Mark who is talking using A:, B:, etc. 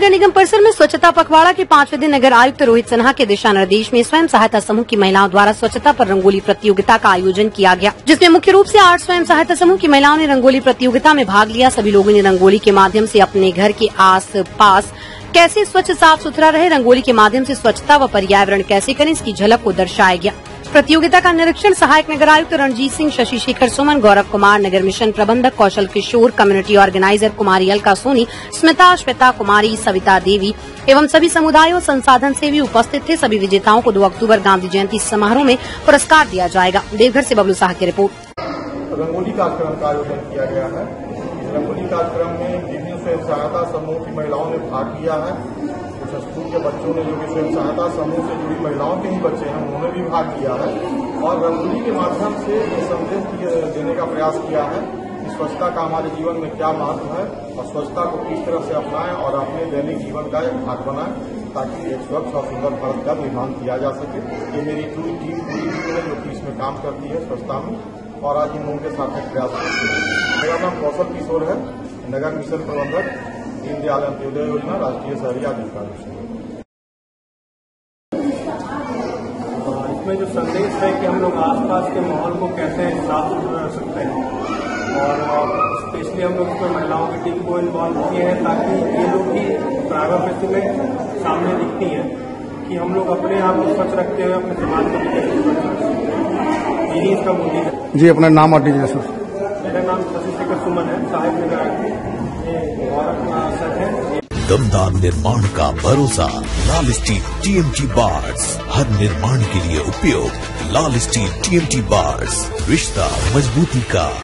A: नगर निगम परिसर में स्वच्छता पखवाड़ा के 5वें दिन नगर आयुक्त रोहित सिन्हा के दिशा निर्देश में स्वयं सहायता समूह की महिलाओं द्वारा स्वच्छता पर रंगोली प्रतियोगिता का आयोजन किया गया, जिसमें मुख्य रूप से 8 स्वयं सहायता समूह की महिलाओं ने रंगोली प्रतियोगिता में भाग लिया। सभी लोगों ने रंगोली के माध्यम से अपने घर के आस पास कैसे स्वच्छ साफ सुथरा रहे, रंगोली के माध्यम से स्वच्छता व पर्यावरण कैसे करें, इसकी झलक को दर्शाया गया। प्रतियोगिता का निरीक्षण सहायक नगर आयुक्त रणजीत सिंह, शशि शेखर सुमन, गौरव कुमार, नगर मिशन प्रबंधक कौशल किशोर, कम्युनिटी ऑर्गेनाइजर कुमारी अलका सोनी, स्मिता, श्वेता कुमारी, सविता देवी एवं सभी समुदायों संसाधन सेवी उपस्थित थे। सभी विजेताओं को 2 अक्टूबर गांधी जयंती समारोह में पुरस्कार दिया जाएगा। देवघर से बबलू साह की रिपोर्ट।
B: रंगोली कार्यक्रम का आयोजन किया गया है। इस रंगोली कार्यक्रम में विभिन्न स्वयं सहायता समूह की महिलाओं ने भाग लिया है। कुछ स्कूल के बच्चों ने, जो कि स्वयं सहायता समूह से जुड़ी महिलाओं के ही बच्चे हैं, उन्होंने भी भाग लिया है और रंगोली के माध्यम से ये संदेश देने का प्रयास किया है कि स्वच्छता का हमारे जीवन में क्या महत्व है और स्वच्छता को किस तरह से अपनाएं और अपने दैनिक जीवन का एक भाग बनाएं, ताकि एक स्वच्छ और सुंदर भारत का निर्माण किया जा सके। ये मेरी पूरी टीम है जो कि इसमें काम करती है स्वच्छता में, और आज इन लोगों के साथ में प्रयास करती है। मेरा नाम कौशल किशोर है, नगर मिशन प्रबंधक, दीनदयाल अंत्योदय योजना, राष्ट्रीय शहरी आजीविका मिशन।
C: इसमें जो संदेश है कि हम लोग आसपास के माहौल को कैसे साफ सुथरा रख सकते हैं, और स्पेशली हम लोग इसमें महिलाओं की टीम को इन्वॉल्व किए हैं ताकि ये लोग भी प्राइवेट में सामने दिखती हैं कि हम लोग अपने आप को स्वच्छ रखते हुए अपने समाज को भी कैसे स्वच्छ रख सकते हैं। यही इसका मोटिव है।
D: जी, अपना नाम और दीजिए सर।
C: मेरा नाम शशि शेखर सुमन है, सहायक नगर आयुक्त। ये गौरव सर है।
E: दमदार निर्माण का भरोसा लाल स्टील TMT बार्स, हर निर्माण के लिए उपयोग। लाल स्टील TMT बार्स, रिश्ता मजबूती का।